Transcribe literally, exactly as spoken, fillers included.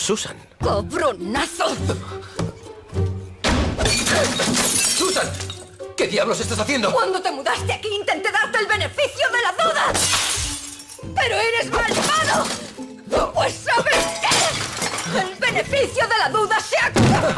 Susan. ¡Cabronazo! ¡Susan! ¿Qué diablos estás haciendo? Cuando te mudaste aquí intenté darte el beneficio de la duda. ¡Pero eres malvado! Pues ¿sabes qué? El beneficio de la duda se acaba.